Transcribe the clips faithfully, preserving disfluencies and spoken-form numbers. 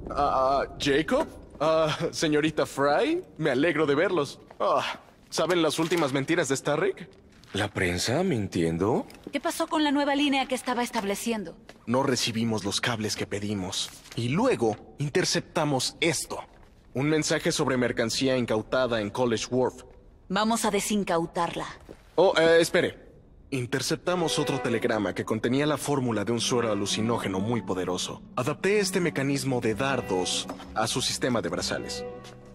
Ah, ¿Jacob? Ah, señorita Fry, me alegro de verlos. Ah, ¿saben las últimas mentiras de Starrick? ¿La prensa mintiendo? ¿Qué pasó con la nueva línea que estaba estableciendo? No recibimos los cables que pedimos. Y luego interceptamos esto. Un mensaje sobre mercancía incautada en College Wharf. Vamos a desincautarla. Oh, eh, espere. Interceptamos otro telegrama que contenía la fórmula de un suero alucinógeno muy poderoso. Adapté este mecanismo de dardos a su sistema de brazales.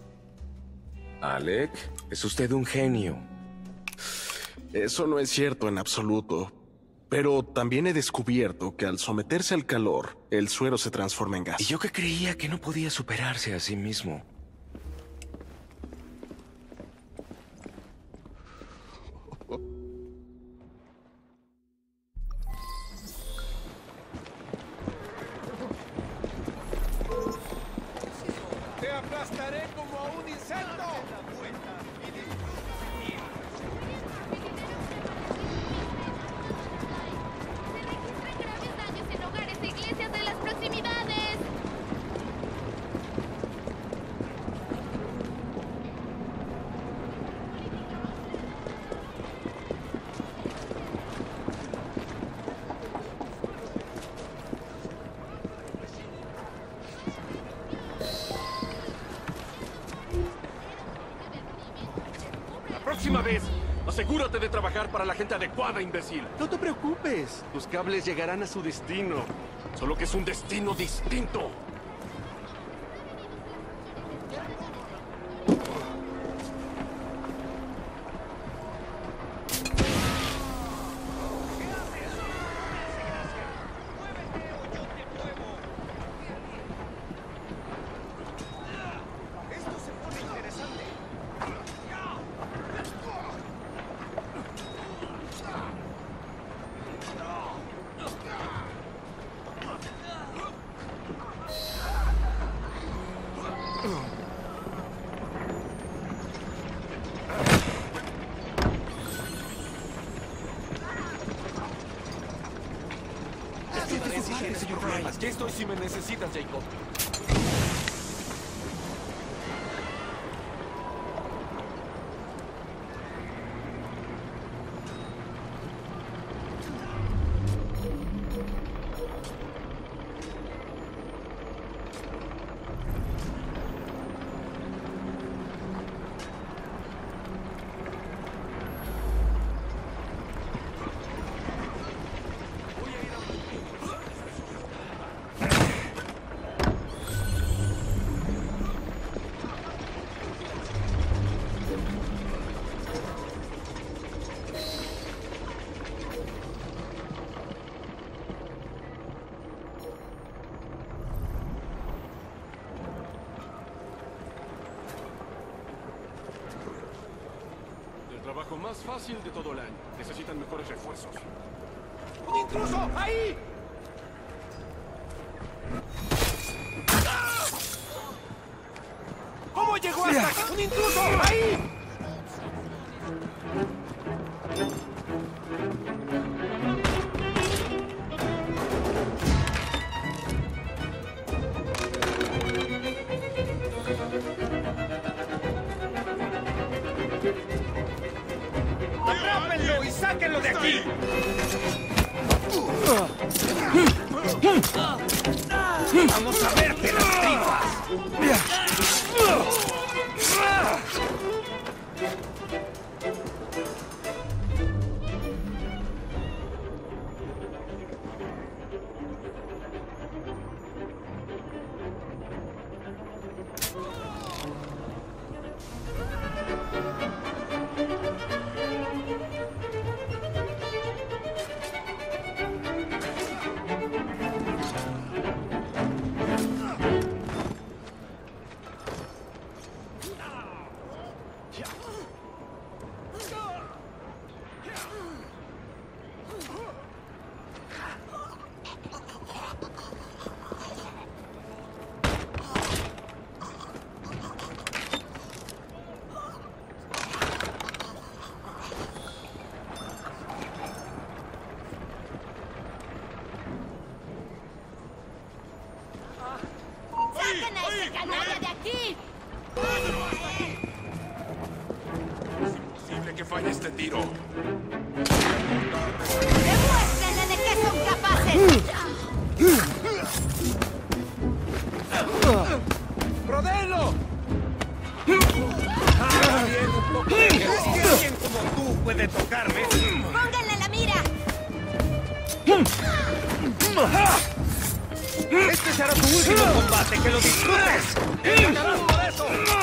Alec, es usted un genio. Eso no es cierto en absoluto. Pero también he descubierto que al someterse al calor, el suero se transforma en gas. Y yo que creía que no podía superarse a sí mismo. ¡Te aplastaré como a un insecto! Graves daños en hogares e iglesias de las proximidades. La próxima vez, asegúrate de trabajar para la gente adecuada, imbécil. No te preocupes. Tus cables llegarán a su destino. Solo que es un destino distinto. Aquí estoy si me necesitas, Jacob. Trabajo más fácil de todo el año. Necesitan mejores refuerzos. ¡Un intruso! ¡Ahí! ¿Cómo llegó hasta acá? ¡Un intruso! ¡Ahí! ¡Atrápenlo y sáquenlo de aquí! ¡Vamos a verte las tripas! canalla de aquí! Imposible que falle este tiro. ¡Demuéstrenle de qué son capaces! ¡Rodelo! Ah, bien, un poco de... ¿Crees que alguien como tú puede tocarme? ¡Pónganle la mira! Este será tu último combate, que lo disfrutes. ¡Ganarás por eso!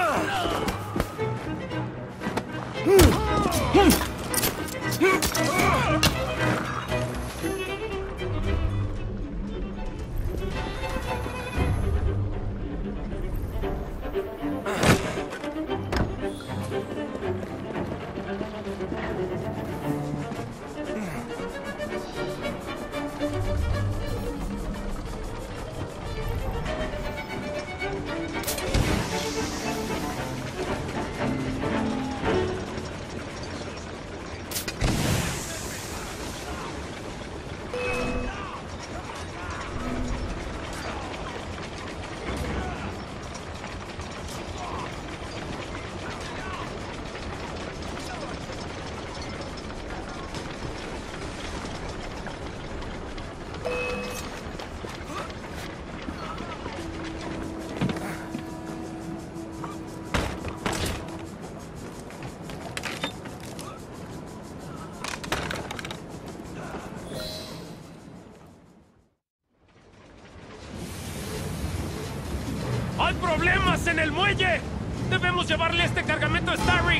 ¡Hay problemas en el muelle! ¡Debemos llevarle este cargamento a Starrick!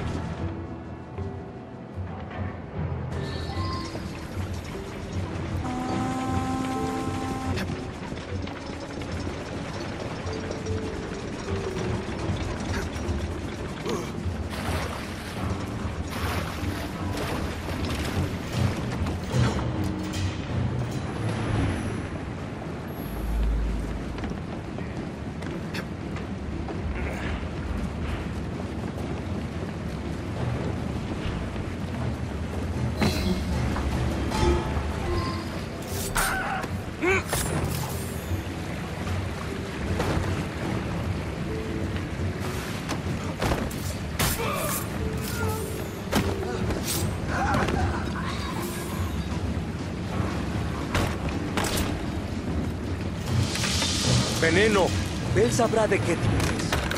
Veneno. Él sabrá de qué tienes.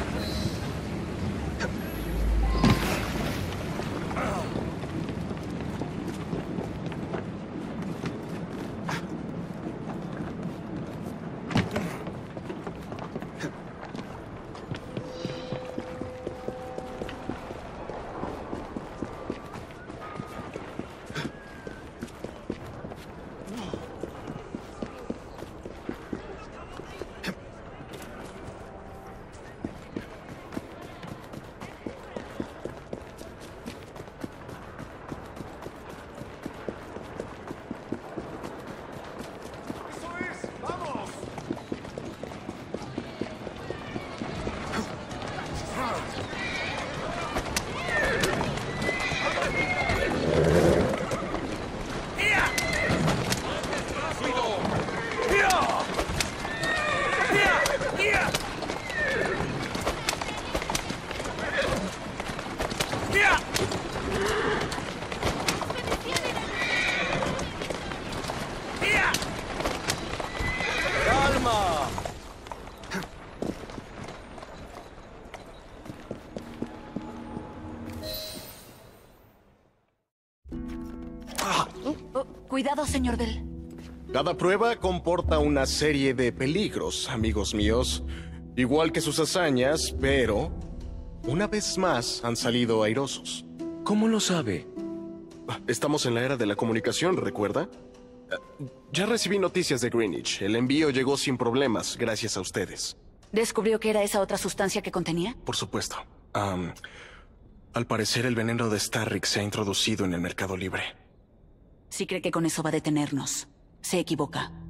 Oh, cuidado, señor Bell. Cada prueba comporta una serie de peligros, amigos míos. Igual que sus hazañas, pero... una vez más han salido airosos. ¿Cómo lo sabe? Estamos en la era de la comunicación, ¿recuerda? Ya recibí noticias de Greenwich. El envío llegó sin problemas, gracias a ustedes. ¿Descubrió que era esa otra sustancia que contenía? Por supuesto. Um, al parecer el veneno de Starrick se ha introducido en el mercado libre. Si cree que con eso va a detenernos, se equivoca.